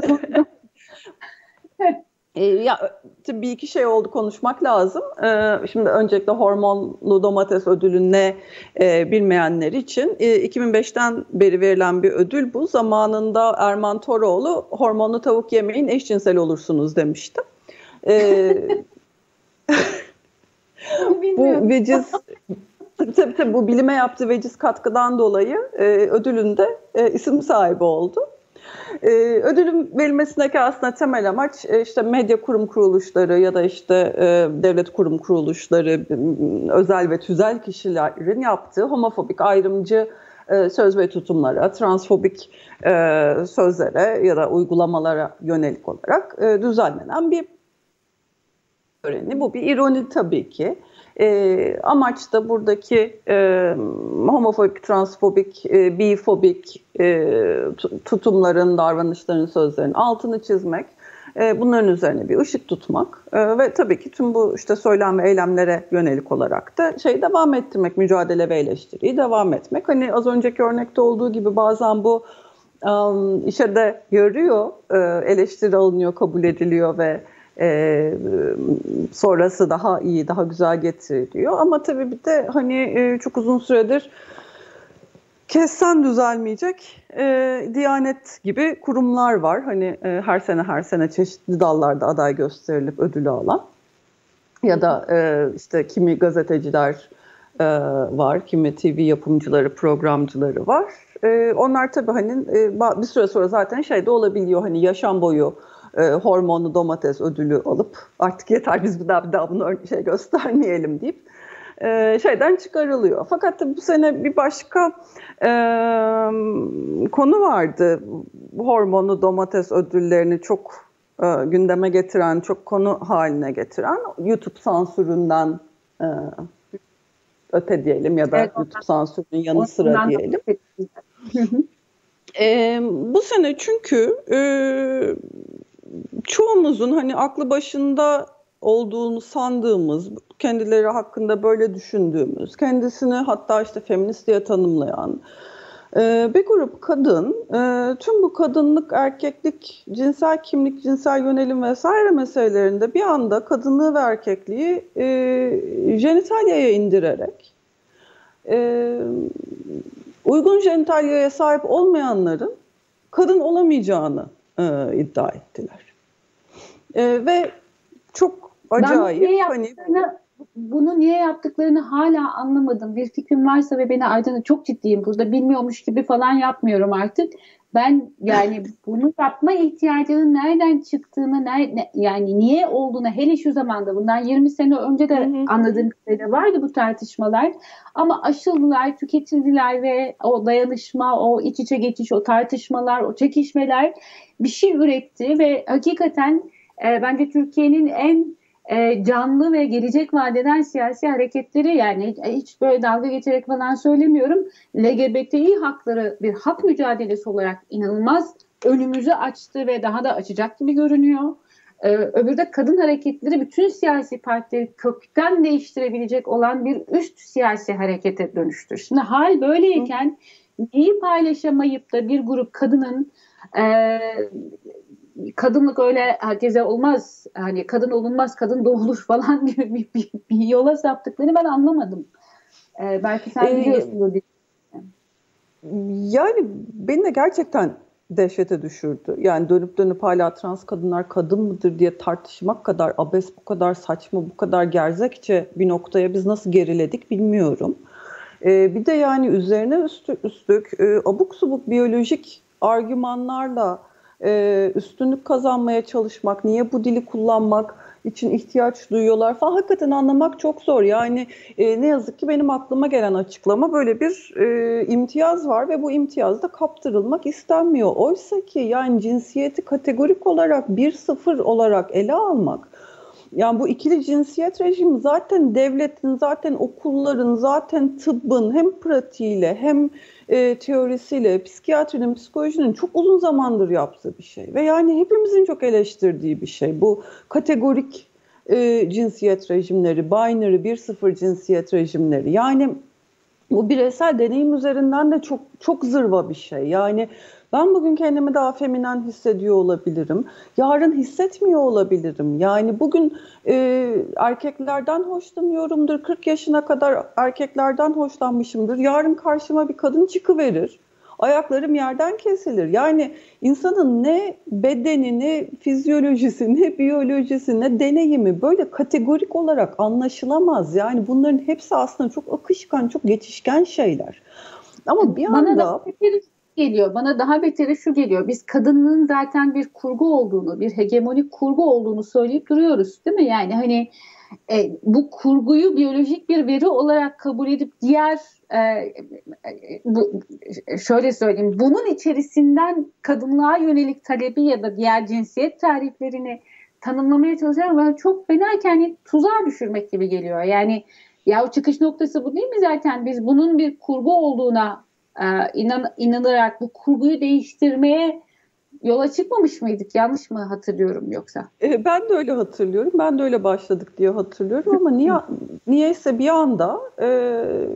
E, ya tabii bir iki şey oldu, konuşmak lazım. E, şimdi öncelikle hormonlu domates ödülü ne e, bilmeyenler için e, iki bin beşten beri verilen bir ödül bu. Zamanında Erman Toroğlu hormonlu tavuk yemeyin, eşcinsel olursunuz demişti. E, bu veciz tabii, tabii, tabii bu bilime yaptığı veciz katkıdan dolayı e, ödülünde e, isim sahibi oldu. Ee, ödülün verilmesindeki aslında temel amaç e, işte medya kurum kuruluşları ya da işte e, devlet kurum kuruluşları, özel ve tüzel kişilerin yaptığı homofobik, ayrımcı e, söz ve tutumlara, transfobik e, sözlere ya da uygulamalara yönelik olarak e, düzenlenen bir töreni. Bu bir ironi tabii ki. E, amaç da buradaki e, homofobik, transfobik, e, bifobik e, tutumların, davranışların, sözlerin altını çizmek, e, bunların üzerine bir ışık tutmak e, ve tabii ki tüm bu işte söylem ve eylemlere yönelik olarak da şey devam ettirmek, mücadele ve eleştiriyi devam etmek. Hani az önceki örnekte olduğu gibi bazen bu um, işe de yarıyor, e, eleştiri alınıyor, kabul ediliyor ve Ee, sonrası daha iyi, daha güzel getiriliyor. Ama tabii bir de hani e, çok uzun süredir kessen düzelmeyecek e, Diyanet gibi kurumlar var. Hani e, her sene her sene çeşitli dallarda aday gösterilip ödülü alan. Ya da e, işte kimi gazeteciler e, var, kimi T V yapımcıları, programcıları var. E, onlar tabii hani e, bir süre sonra zaten şey de olabiliyor, hani yaşam boyu E, hormonlu domates ödülü alıp artık yeter biz bir daha bir daha bunu şey göstermeyelim deyip e, şeyden çıkarılıyor. Fakat tabii bu sene bir başka e, konu vardı. Hormonlu domates ödüllerini çok e, gündeme getiren, çok konu haline getiren, YouTube sansüründen e, öte diyelim ya da Evet, YouTube sansürünün yanı sıra ondan diyelim. E, bu sene çünkü e, çoğumuzun hani aklı başında olduğunu sandığımız, kendileri hakkında böyle düşündüğümüz, kendisini hatta işte feminist diye tanımlayan e, bir grup kadın, e, tüm bu kadınlık, erkeklik, cinsel kimlik, cinsel yönelim vesaire meselelerinde bir anda kadınlığı ve erkekliği e, jenitalyaya indirerek, e, uygun jenitalyaya sahip olmayanların kadın olamayacağını e, iddia ettiler. E, ve çok acayip. Ben hani bunu niye yaptıklarını hala anlamadım. Bir fikrim varsa ve beni aydınlat, çok ciddiyim burada, bilmiyormuş gibi falan yapmıyorum artık. Ben yani bunu yapma ihtiyacının nereden çıktığını, nerede, yani niye olduğunu, hele şu zamanda, bundan yirmi sene önce de anladığım kadarıyla vardı bu tartışmalar. Ama aşıldılar, tüketildiler ve o dayanışma, o iç içe geçiş, o tartışmalar, o çekişmeler bir şey üretti ve hakikaten e, bence Türkiye'nin en e, canlı ve gelecek vadeden siyasi hareketleri, yani hiç böyle dalga geçerek falan söylemiyorum. L G B T İ hakları bir hak mücadelesi olarak inanılmaz önümüzü açtı ve daha da açacak gibi görünüyor. Ee, öbürü de kadın hareketleri bütün siyasi partileri kökten değiştirebilecek olan bir üst siyasi harekete dönüştür. Şimdi hal böyleyken neyi paylaşamayıp da bir grup kadının e, kadınlık öyle herkese olmaz, hani kadın olunmaz, kadın doğulur falan gibi bir, bir, bir yola saptıklarını ben anlamadım. Ee, belki sen biliyorsunuz. Ee, yani beni de gerçekten dehşete düşürdü. Yani dönüp dönüp hala trans kadınlar kadın mıdır diye tartışmak kadar abes, bu kadar saçma, bu kadar gerzekçe bir noktaya biz nasıl geriledik bilmiyorum. Ee, bir de yani üzerine üstlük, üstlük e, abuk subuk biyolojik argümanlarla e, üstünlük kazanmaya çalışmak, niye bu dili kullanmak için ihtiyaç duyuyorlar falan, hakikaten anlamak çok zor. Yani e, ne yazık ki benim aklıma gelen açıklama, böyle bir e, imtiyaz var ve bu imtiyazda kaptırılmak istenmiyor. Oysa ki yani cinsiyeti kategorik olarak bir sıfır olarak ele almak, yani bu ikili cinsiyet rejimi zaten devletin, zaten okulların, zaten tıbbın hem pratiğiyle hem e, teorisiyle, psikiyatrinin, psikolojinin çok uzun zamandır yaptığı bir şey. Ve yani hepimizin çok eleştirdiği bir şey. Bu kategorik e, cinsiyet rejimleri, binary, bir sıfır cinsiyet rejimleri. Yani bu bireysel deneyim üzerinden de çok çok zırva bir şey. Yani ben bugün kendimi daha feminen hissediyor olabilirim. Yarın hissetmiyor olabilirim. Yani bugün e, erkeklerden hoşlanıyorumdur. kırk yaşına kadar erkeklerden hoşlanmışımdır. Yarın karşıma bir kadın çıkıverir. Ayaklarım yerden kesilir. Yani insanın ne bedeni, ne fizyolojisi, ne biyolojisi, ne deneyimi böyle kategorik olarak anlaşılamaz. Yani bunların hepsi aslında çok akışkan, çok geçişken şeyler. Ama bir Bana anda... da geliyor. Bana daha beteri şu geliyor. Biz kadının zaten bir kurgu olduğunu, bir hegemonik kurgu olduğunu söyleyip duruyoruz, değil mi? Yani hani e, bu kurguyu biyolojik bir veri olarak kabul edip diğer e, bu, şöyle söyleyeyim, bunun içerisinden kadınlığa yönelik talebi ya da diğer cinsiyet tariflerini tanımlamaya çalışan bana çok fena, kendini tuzağa düşürmek gibi geliyor. Yani ya o çıkış noktası bu değil mi zaten? Biz bunun bir kurgu olduğuna Ee, inan, inanarak bu kurguyu değiştirmeye yola çıkmamış mıydık? Yanlış mı hatırlıyorum yoksa? E, ben de öyle hatırlıyorum. Ben de öyle başladık diye hatırlıyorum ama niye niyeyse bir anda e,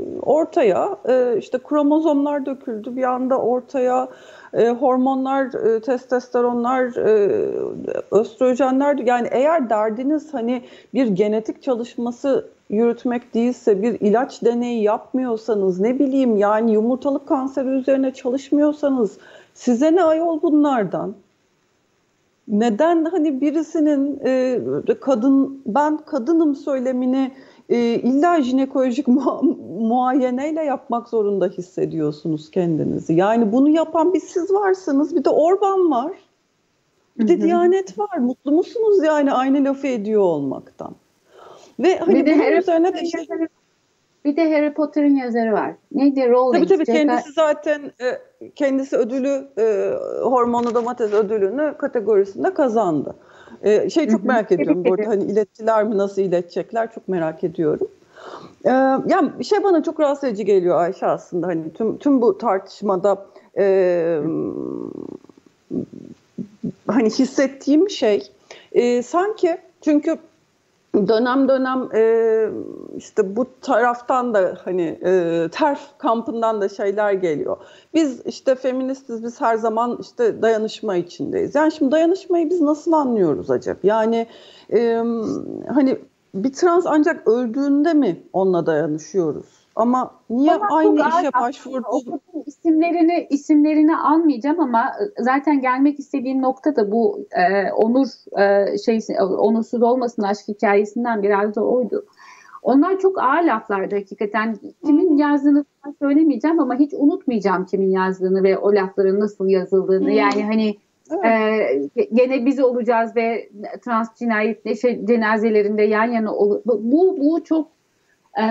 ortaya e, işte kromozomlar döküldü. Bir anda ortaya e, hormonlar, e, testosteronlar, e, östrojenler. Yani eğer derdiniz hani bir genetik çalışması yürütmek değilse, bir ilaç deneyi yapmıyorsanız, ne bileyim yani yumurtalık kanseri üzerine çalışmıyorsanız, size ne ayol bunlardan? Neden hani birisinin e, kadın, ben kadınım söylemini e, illa jinekolojik mu- muayeneyle yapmak zorunda hissediyorsunuz kendinizi? Yani bunu yapan bir siz varsınız, bir de Orban var, bir de Diyanet var. Mutlu musunuz yani aynı lafı ediyor olmaktan? Ve hani bir de bunun Harry üzerine de işte... Bir de Harry Potter'ın yazarı var. Neydi? Rowling. Tabii tabii, kendisi zaten e, kendisi ödülü, e, hormonlu domates ödülünü kategorisinde kazandı. E, şey çok merak ediyorum. Bu arada hani ilettiler mi, nasıl iletecekler çok merak ediyorum. E, yani bir şey bana çok rahatsız edici geliyor Ayşe aslında. Hani tüm tüm bu tartışmada e, hani hissettiğim şey e, sanki, çünkü dönem dönem e, işte bu taraftan da hani e, terf kampından da şeyler geliyor. Biz işte feministiz, biz her zaman işte dayanışma içindeyiz. Yani şimdi dayanışmayı biz nasıl anlıyoruz acaba? Yani e, hani bir trans ancak öldüğünde mi onunla dayanışıyoruz? Ama niye Ama aynı işe başvurdu? İsimlerini isimlerini almayacağım ama zaten gelmek istediğim nokta da bu e, onur e, şey onursuz olmasın aşk hikayesinden biraz da oydu. Onlar çok ağır laflardı hakikaten. Kimin yazdığını ben söylemeyeceğim ama hiç unutmayacağım kimin yazdığını ve o lafların nasıl yazıldığını. Yani hani evet. e, gene biz olacağız ve trans cinayet şey, cenazelerinde yan yana olur. Bu bu çok e,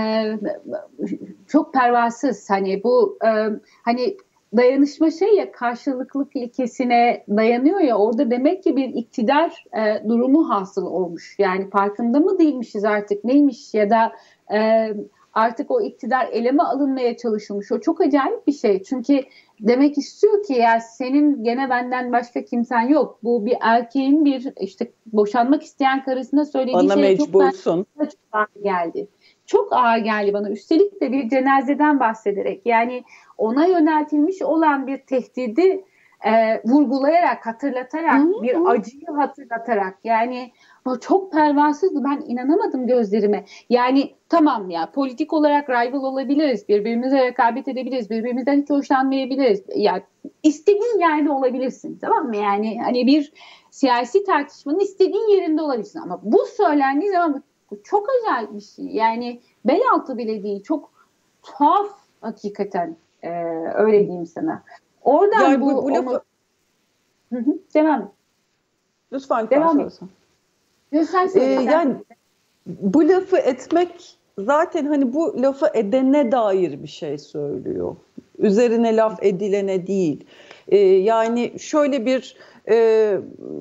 çok pervasız. Hani bu e, hani dayanışma şey ya, karşılıklılık ilkesine dayanıyor ya, orada demek ki bir iktidar e, durumu hasıl olmuş. Yani farkında mı değilmişiz artık neymiş, ya da e, artık o iktidar eleme alınmaya çalışılmış. O çok acayip bir şey. Çünkü demek istiyor ki ya senin gene benden başka kimsen yok. Bu bir erkeğin bir işte boşanmak isteyen karısına söylediği bana şey çok, mecbursun. çok ağır geldi. Çok ağır geldi bana. Üstelik de bir cenazeden bahsederek, yani ona yöneltilmiş olan bir tehdidi e, vurgulayarak, hatırlatarak, hı hı. bir acıyı hatırlatarak, yani o çok pervasızdı. Ben inanamadım gözlerime. Yani tamam ya, politik olarak rival olabiliriz, birbirimize rekabet edebiliriz, birbirimizden hiç hoşlanmayabiliriz. Yani istediğin yerde olabilirsin, tamam mı? Yani hani bir siyasi tartışmanın istediğin yerinde olabilirsin, ama bu söylendiği zaman bu çok acayip bir şey. Yani bel altı bile değil. Çok tuhaf hakikaten. Ee, öyle diyeyim sana. Oradan yani bu, bu, bu lafı... onu... Hı hı, devam et. Lütfen devam et. Lütfen söyle. Ee, yani bu lafı etmek zaten hani bu lafı edene dair bir şey söylüyor. Üzerine laf edilene değil. Ee, yani şöyle bir e,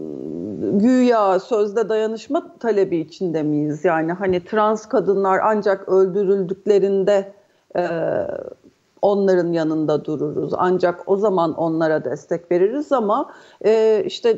güya sözde dayanışma talebi içinde miyiz? Yani hani trans kadınlar ancak öldürüldüklerinde e, onların yanında dururuz. Ancak o zaman onlara destek veririz, ama e, işte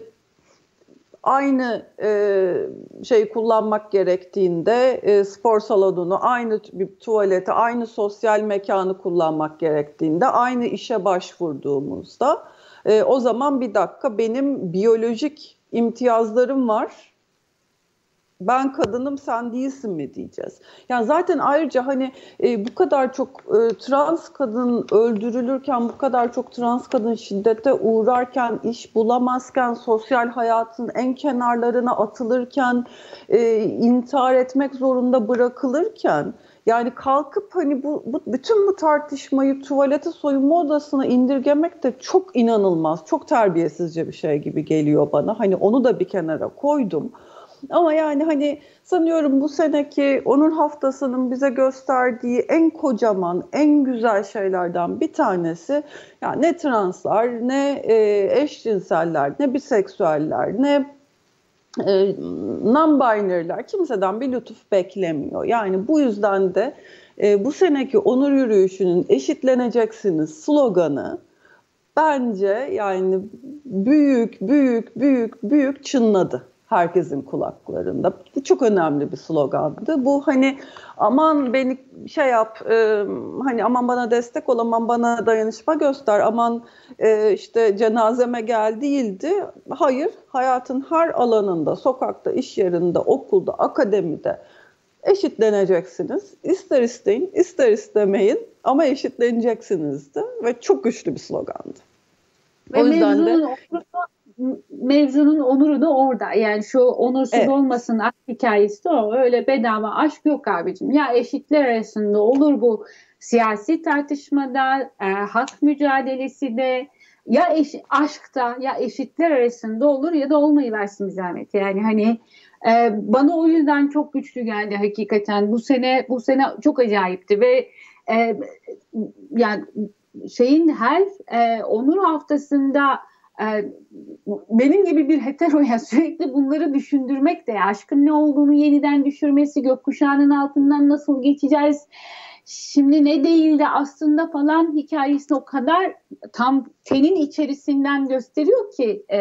aynı e, şeyi kullanmak gerektiğinde e, spor salonunu, aynı bir tuvaleti, aynı sosyal mekanı kullanmak gerektiğinde, aynı işe başvurduğumuzda e, o zaman bir dakika, benim biyolojik imtiyazlarım var, ben kadınım sen değilsin mi diyeceğiz. Yani zaten ayrıca hani e, bu kadar çok e, trans kadın öldürülürken, bu kadar çok trans kadın şiddete uğrarken, iş bulamazken, sosyal hayatın en kenarlarına atılırken, e, intihar etmek zorunda bırakılırken, yani kalkıp hani bu, bu bütün bu tartışmayı tuvalete, soyunma odasına indirgemek de çok inanılmaz, çok terbiyesizce bir şey gibi geliyor bana. Hani onu da bir kenara koydum. Ama yani hani sanıyorum bu seneki Onur Haftası'nın bize gösterdiği en kocaman, en güzel şeylerden bir tanesi, yani ne translar, ne e, eşcinseller, ne biseksüeller, ne e, non-binary'ler kimseden bir lütuf beklemiyor. Yani bu yüzden de e, bu seneki Onur Yürüyüşü'nün eşitleneceksiniz sloganı bence yani büyük büyük büyük büyük çınladı herkesin kulaklarında. Bu çok önemli bir slogandı. Bu hani aman beni şey yap, e, hani aman bana destek ol, aman bana dayanışma göster, aman e, işte cenazeme gel değildi. Hayır, hayatın her alanında, sokakta, iş yerinde, okulda, akademide eşitleneceksiniz. İster isteyin, ister istemeyin, ama eşitleneceksinizdi ve çok güçlü bir slogandı. Ve o yüzden de mevzunun onuru da orada. Yani şu onursuz evet. olmasın aşk hikayesi de o. Öyle bedava aşk yok abicim. Ya eşitler arasında olur bu siyasi tartışmada, e, hak mücadelesi de, ya eş, aşkta, ya eşitler arasında olur ya da olmayıversin bir zahmet. Yani hani e, bana o yüzden çok güçlü geldi hakikaten. Bu sene bu sene çok acayipti ve e, yani şeyin her e, Onur Haftası'nda e, benim gibi bir heteroya sürekli bunları düşündürmek de, aşkın ne olduğunu yeniden düşürmesi, gökkuşağının altından nasıl geçeceğiz, şimdi ne değil de aslında falan hikayesini o kadar tam tenin içerisinden gösteriyor ki e,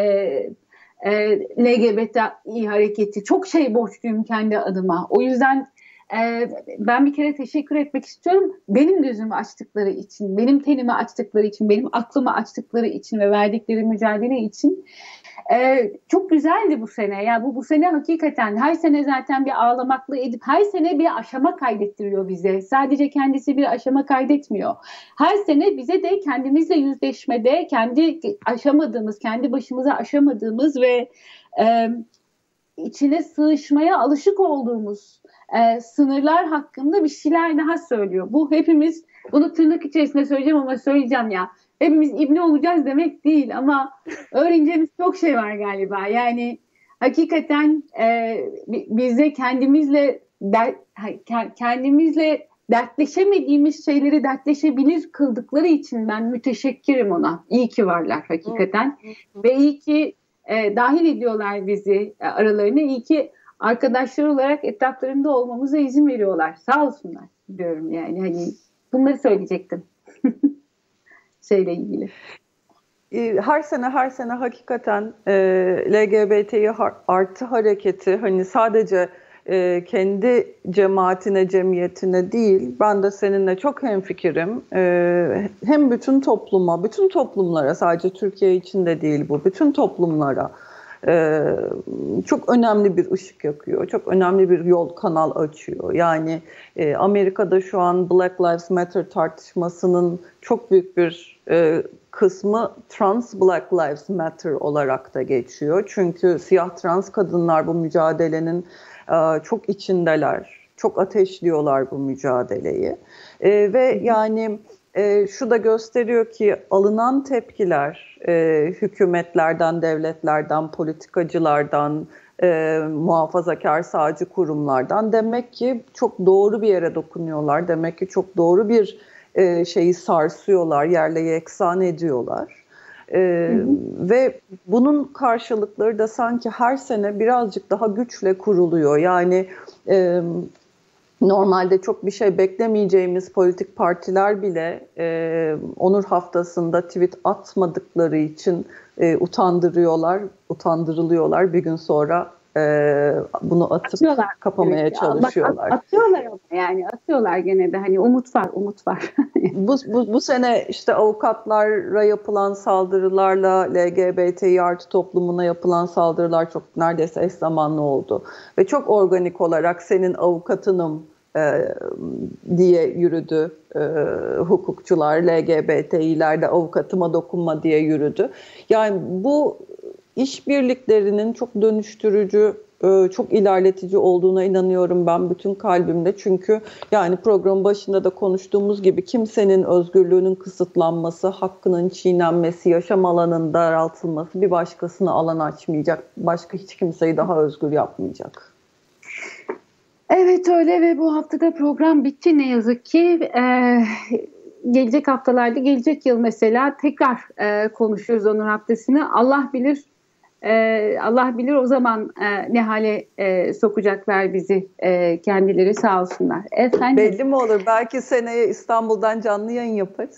e, L G B T İ hareketi. Çok şey borçluyum kendi adıma. O yüzden e, ben bir kere teşekkür etmek istiyorum. Benim gözümü açtıkları için, benim tenimi açtıkları için, benim aklımı açtıkları için ve verdikleri mücadele için. Ee, çok güzeldi bu sene. Ya bu bu sene hakikaten her sene zaten bir ağlamaklı edip her sene bir aşama kaydettiriyor bize. Sadece kendisi bir aşama kaydetmiyor. Her sene bize de kendimizle yüzleşmede, kendi aşamadığımız, kendi başımıza aşamadığımız ve e, içine sığışmaya alışık olduğumuz e, sınırlar hakkında bir şeyler daha söylüyor. Bu hepimiz, bunu tırnak içerisinde söyleyeceğim ama söyleyeceğim ya. Hepimiz ibne olacağız demek değil ama öğreneceğimiz çok şey var galiba. Yani hakikaten e, bize kendimizle der, kendimizle dertleşemediğimiz şeyleri dertleşebilir kıldıkları için ben müteşekkirim ona. İyi ki varlar hakikaten. Ve iyi ki e, dahil ediyorlar bizi e, aralarına. İyi ki arkadaşlar olarak etraflarında olmamıza izin veriyorlar. Sağ olsunlar diyorum yani. Hani bunları söyleyecektim. Şeyle ilgili. Her sene her sene hakikaten e, L G B T artı hareketi hani sadece e, kendi cemaatine, cemiyetine değil, ben de seninle çok hemfikirim. E, hem bütün topluma, bütün toplumlara, sadece Türkiye için de değil bu, bütün toplumlara e, çok önemli bir ışık yakıyor, çok önemli bir yol, kanal açıyor. Yani e, Amerika'da şu an Black Lives Matter tartışmasının çok büyük bir e, kısmı Trans Black Lives Matter olarak da geçiyor. Çünkü siyah trans kadınlar bu mücadelenin e, çok içindeler, çok ateşliyorlar bu mücadeleyi. E, ve yani e, şu da gösteriyor ki alınan tepkiler e, hükümetlerden, devletlerden, politikacılardan, e, muhafazakar sağcı kurumlardan demek ki çok doğru bir yere dokunuyorlar. Demek ki çok doğru bir e, şeyi sarsıyorlar, yerle yeksan ediyorlar. E, hı hı. Ve bunun karşılıkları da sanki her sene birazcık daha güçle kuruluyor. Yani e, normalde çok bir şey beklemeyeceğimiz politik partiler bile e, Onur Haftası'nda tweet atmadıkları için e, utandırıyorlar, utandırılıyorlar. Bir gün sonra e, bunu atıp atıyorlar, kapamaya evet, çalışıyorlar. Bak, atıyorlar ama yani atıyorlar gene de hani umut var, umut var. bu, bu, bu sene işte avukatlara yapılan saldırılarla L G B T artı toplumuna yapılan saldırılar çok neredeyse eş zamanlı oldu. Ve çok organik olarak senin avukatınım e, diye yürüdü e, hukukçular, L G B T'liler de avukatıma dokunma diye yürüdü. Yani bu işbirliklerinin çok dönüştürücü, çok ilerletici olduğuna inanıyorum ben bütün kalbimle. Çünkü yani programın başında da konuştuğumuz gibi kimsenin özgürlüğünün kısıtlanması, hakkının çiğnenmesi, yaşam alanının daraltılması bir başkasına alan açmayacak. Başka hiç kimseyi daha özgür yapmayacak. Evet öyle ve bu haftada program bitti ne yazık ki. Ee, gelecek haftalarda, gelecek yıl mesela tekrar e, konuşuyoruz Onur Haftası'nı. Allah bilir. Ee, Allah bilir o zaman e, ne hale e, sokacaklar bizi e, kendileri sağ olsunlar. Efendim? Belli mi olur? Belki seneye İstanbul'dan canlı yayın yaparız.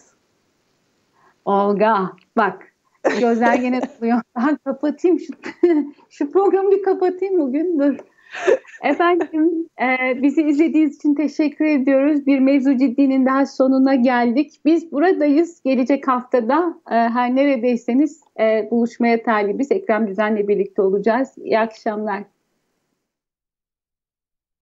Olga bak gözler gene doluyor. Ben kapatayım şu, şu programı bir kapatayım bugün dur. Efendim e, bizi izlediğiniz için teşekkür ediyoruz. Bir Mevzu Ciddi'nin daha sonuna geldik. Biz buradayız. Gelecek haftada e, her neredeyseniz e, buluşmaya talibiz. Ekrem Düzen'le birlikte olacağız. İyi akşamlar.